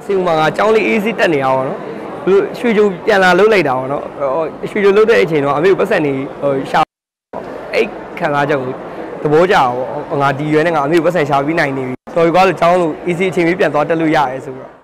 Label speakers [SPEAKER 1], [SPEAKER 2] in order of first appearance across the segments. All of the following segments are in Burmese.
[SPEAKER 1] စီမံကကျောင်းလေး easy တက်နေရအောင်နော်သူရွှေချိုပြန်လာလှုပ်လိုက်တာပေါ့နော်ရွှေချိုလှုပ်တဲ့အချိန်တော့အမေကိုပတ်စံနေရှာအဲ့ခံစားချက်ကိုသဘောကျအောင်ငါဒီရွယ်နဲ့ငါအမေကိုပတ်စံရှာပြီးနိုင်နေပြီတော်ပြီကွာလို့ကျောင်းလို့ easy အချိန်ပြီးပြန်သွားတက်လို့ရတယ်ဆိုတော့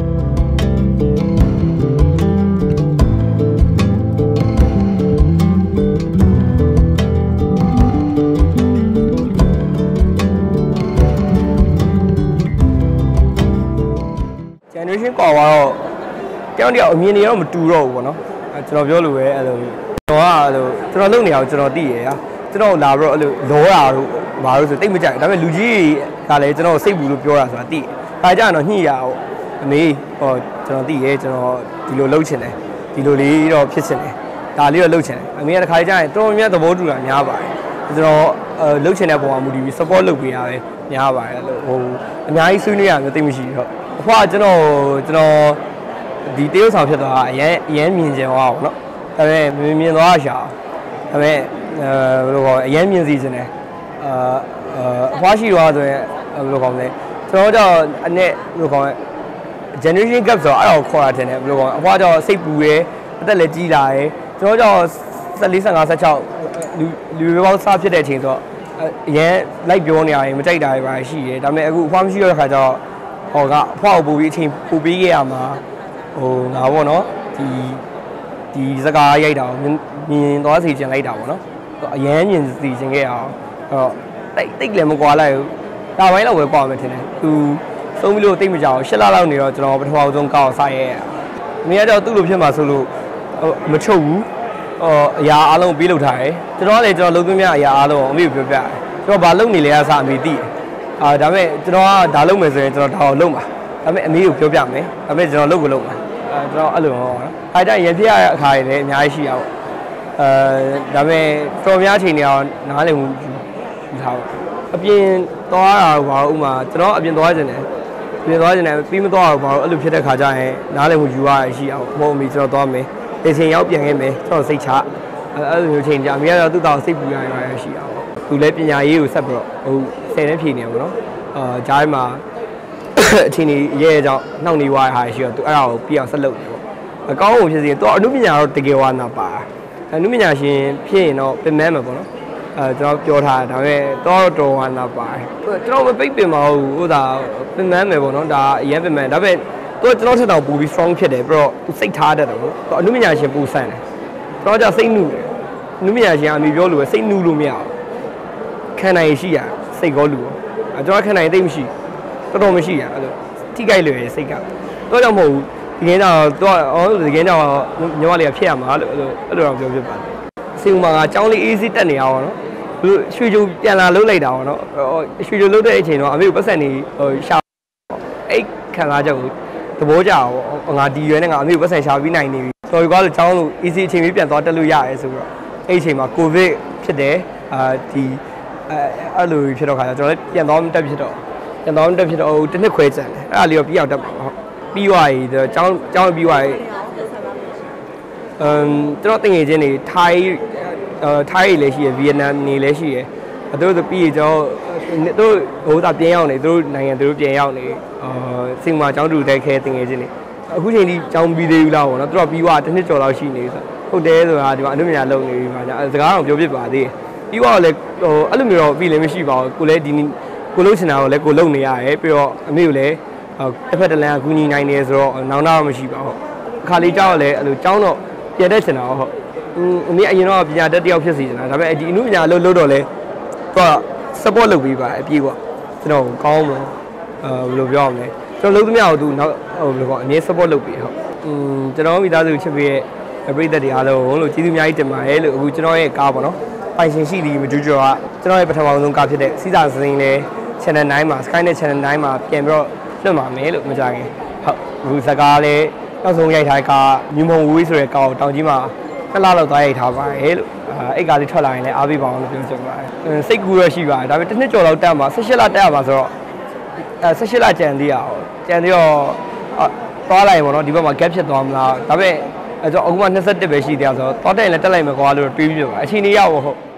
[SPEAKER 1] generation ကွာတော့ကျောင်းတယောက်အမြင်တွေတော့မတူတော့ဘူးပေါ့နော်ကျွန်တော်ပြောလို့ပဲအဲ့လိုကျွန်တော်လုပ်နေအောင်ကျွန်တော်သိရတာကျွန်တော်လာပြီးတော့အဲ့လိုလောတာတို့ဘာလို့ဆိုတိတ်မကြိုက်ဒါပေမဲ့လူကြီးကလည်းကျွန်တော်စိတ်ဘူးလို့ပြောတာဆိုတာသိတယ်။အားကြတော့ညှိရအောင်အမေကျွန်တော်သိရဲကျွန်တော်ဒီလိုလုပ်ချင်တယ်ဒီလိုလေးတော့ဖြစ်ချင်တယ်ဒါလေးတော့လုပ်ချင်တယ်အမေကတစ်ခါကြရင်တော်တော်များသဘောတူတာများပါတယ်ကျွန်တော်လုပ်ချင်တဲ့ပုံမှာမူတည်ပြီး support လုပ်ပေးရတယ်များပါတယ်အဲ့လိုအများကြီးဆွေးနွေးရမျိုးသိမရှိတော့အဖွားကျွန်တော်ဒီတရုတ်ဆောင်ဖြစ်သွားအရင်မြင်ကြအောင်ပေါ့နော်ဒါပေမဲ့မြင်သွားရှာဒါပေမဲ့ဘယ်လိုခေါ်အရင်မြင်စီခြင်းတယ်အဖွားရှိသွားဆိုရင်ဘယ်လိုခေါ်လဲကျွန်တော်ကြောင့်အနဲ့ဘယ်လိုခေါ်လဲ generation gap ဆိုတော့အဲ့တော့ခေါ်ရတယ်ဘယ်လိုခေါ်အဖွားကြောင့်စိတ်ပူရဲအသက်လည်းကြီးလာတယ်ကျွန်တော်ကြောင့်14 15 16လူတွေပေါင်းစားဖြစ်တဲ့အချိန်ဆိုတော့အရင်လိုက်ပြောနေရတယ်မကြိုက်တာတွေပါရှိတယ်ဒါပေမဲ့အခုအဖွားမရှိတော့တဲ့ခါကျတော့အဖွားကိုပို့ပြီးအချိန်ပို့ပြီးခဲ့ရမှာငါပေါ့နော်ဒီစကားရိုက်တာကိုမြင်သွားစီချင်လိုက်တာပေါ့နော်အရန်မြင်စီချင်ခဲ့အောင်အဲ့တော့တိတ်လည်းမကွာလိုက်ဘူးဒါပိုင်းတော့ပဲကွာမယ်ထင်တယ်သူသုံးပြီးလို့တိတ်မကြအောင်8လလောက်နေတော့ကျွန်တော်ပထမဆုံးကောက်စားရဲအမေကတော့သူ့လိုဖြစ်မှာဆိုလို့မချုပ်ဘူးအရာအားလုံးပြေးလုပ်ထားတယ်ကျွန်တော်ကလည်းကျွန်တော်လုံးသွင်းမြအရာအားလုံးအမေကိုပြောပြတယ်ကျွန်တော်ဘာလုပ်နေလဲအစားအမေသိတယ်ဒါပေမဲ့ကျွန်တော်ကဒါလုပ်မယ်ဆိုရင်ကျွန်တော်ဒါကိုလုပ်မှာဒါပေမဲ့အမေကိုပြောပြမယ်ဒါပေမဲ့ကျွန်တော်လုပ်ကိုလုပ်မှာကျွန်တော်အဲ့လိုဟောနော်အဲ့ဒါရပြရတဲ့အခါတွေလည်းအများကြီးရှိရပါဒါပေမဲ့တော်များချိန်နေအောင်နားလည်မှုယူထားပါအပြင်သွားတာဘာလို့ဥမာကျွန်တော်အပြင်သွားခြင်းတယ်ပြီးမသွားတော့ဘာလို့အဲ့လိုဖြစ်တဲ့ခါကျရင်နားလည်မှုယူရရှိအောင်မဟုတ်မီကျွန်တော်သွားမယ်အချိန်ရောက်ပြန်ခဲ့မယ်ကျွန်တော်စိတ်ချအဲ့လိုမျိုးချိန်ကြာအမေကတော့သူ့တောင်စိတ်ပူရရှိအောင်သူလည်းပညာရေးကိုဆက်ပြီးတော့10နှစ်ဖြည့်နေပါတော့ဂျားမှာအချိန်ကြီးရဲကြောင့်နှောင့်နေသွားတဲ့ဟာရှိတော့သူအဲ့ဒါကိုပြအောင်ဆက်လုပ်တယ်ပေါ့အကောင်းဆုံးဖြစ်စီတော့အနုပညာတော့တကယ်ဝါနာပါအနုပညာရှင်ဖြစ်ရင်တော့ပြင်မဲမှာပေါ့နော်ကျွန်တော်ပြောထားတာဒါပေမဲ့တော်ဝါနာပါတယ်ကျွန်တော်မပိတ်ပင်ပါဘူးဟိုဒါပြင်မဲမယ်ပေါ့နော်ဒါအရင်ပြင်မဲဒါပေမဲ့ကျွန်တော်ထက်တော့ပူပြီး strong ဖြစ်တယ်ပြီးတော့သူစိတ်ထားတတ်တယ်ပေါ့အနုပညာရှင်ပူဆန်တယ်ကျွန်တော်じゃစိတ်နုတယ်အနုပညာရှင်အမိပြောလို့ပဲစိတ်နုလို့မရဘူးခံနိုင်ရှိရစိတ်ကောလူကျွန်တော်ခံနိုင်သိမရှိတော်တော်မရှိရအဲ့လိုထိကြိုက်လွယ်စိတ်ကတော့ကြောင့်မဟုတ်ဘူးဒီကင်းတော့ဒီကင်းတော့ညီမလေးကဖြစ်ရမှာလို့အဲ့လိုတော့ပြောပြပါတယ်စီမံကကျောင်းလေး easy တက်နေရအောင်နော်သူရွှေချိုပြန်လာလှုပ်လိုက်တာပေါ့နော်ရွှေချိုလှုပ်တဲ့အချိန်တော့အမေကိုပတ်စံနေရှာအဲ့ခံစားချက်ကိုသဘောကျအောင်ငါဒီရွယ်နဲ့ငါအမေကိုပတ်စံရှာပြီးနိုင်နေပြီတော်ပြီကွာလို့ကျောင်းလို့ easy အချိန်ပြီးပြန်သွားတက်လို့ရတယ်ဆိုတော့အဲ့အချိန်မှာ covid ဖြစ်တယ်အဲ့လိုဖြစ်တော့ခါကျကျွန်တော်လည်းပြန်သွားတက်ဖြစ်တော့တစ်နှစ်ခွဲကျန်တယ်အဲ့ဒါလေးတော့ပြီးအောင်တက်ပါဟုတ်ပြီးသွားပြီကျောင်းပြီးသွားပြီကျွန်တော်တင်ငယ်ချင်းတွေထိုင်းလည်းရှိရယ်ဗီယက်နမ်နေလည်းရှိရယ်သူတို့ပြီးကျွန်တော်တို့ဟိုသာပြန်ရောက်နေသူတို့နိုင်ငံသူတို့ပြန်ရောက်နေစင်မာကျောင်းတူတက်ခဲတင်ငယ်ချင်းတွေအခုချိန်ထိကျောင်းပြီးသေးဘူးလားပေါ့နော်သူတို့ပြီးသွားတစ်နှစ်ကျော်လောက်ရှိနေဆိုဟုတ်တယ်ဆိုတာဒီမှာအနုပညာလုပ်နေပြီပါညာစကားတော့ပြောပြပါသေးတယ်ပြီးတော့လည်းအဲ့လိုမျိုးတော့ပြီးလည်းမရှိပါဘူးကိုလည်းဒီကိုလုံးချင်တာကိုလည်းကိုလုံနေရတယ်ပြီးတော့အမေကိုလည်းတစ်ဖက်တစ်လမ်းကကူညီနိုင်နေဆိုတော့နောင်တတော့မရှိပါဘူးအခါလေးကြောက်လည်းအဲ့လိုကျောင်းတော့ပြတ်တတ်ချင်တာဟုတ်အမေအရင်တော့ပညာတတ်တယောက်ဖြစ်စီချင်တာဒါပေမဲ့ဒီအမှုပညာလို့တော့လဲသူက support လုပ်ပေးပါအပြည့်ပေါ့ကျွန်တော်ကောင်းလို့ဘယ်လိုပြောရမလဲကျွန်တော်လုံးသမျှကိုသူနောက်ဘယ်လိုပေါ့အမြဲ support လုပ်ပေးဟုတ်ကျွန်တော်မိသားစုချစ်ပေးရဲ့ပြည်သက်တွေအားလုံးလို့ကျေးဇူးအများကြီးတင်ပါတယ်လို့အခုကျွန်တော်ရဲ့ကားပေါ့နော်ပိုင်ရှင်ရှိသည်မကျူးကျော်ကကျွန်တော်ရဲ့ပထမဆုံးကားဖြစ်တဲ့စီးစာစင်းလေး channel 9မှာ Sky နဲ့ channel 9မှာပြန်ပြီးတော့လွှင့်ပါမယ်လို့မကြခင်ဟုတ်အခုစကားလေးနောက်ဆုံးရိုက်ထားကမြူမုံဝေးဆိုတဲ့ကားကိုတောင်ကြီးမှာ2လလောက်သွားရိုက်ထားပါတယ်လို့အဲ့ကားလေးထွက်လာရင်လည်းအားပေးပါအောင်လို့ပြောချင်ပါတယ်စိတ်ကူးရရှိပါတယ်ဒါပေမဲ့တစ်နှစ်ကျော်လောက်တက်မှာ18လတက်ရပါဆိုတော့18လကြံသေးရအောင်ကြံသေးတော့သွားလိုက်ပေါ့နော်ဒီဘက်မှာ gap ဖြစ်သွားမလားဒါပေမဲ့ကျွန်တော်အခုမှ21ပဲရှိသေးတယ်ဆိုတော့သွားတက်ရင်လည်းတက်လိုက်မယ်ကွာလို့တွေးပြီးပြပါအချိန်ကြီးရအောင်ဟုတ်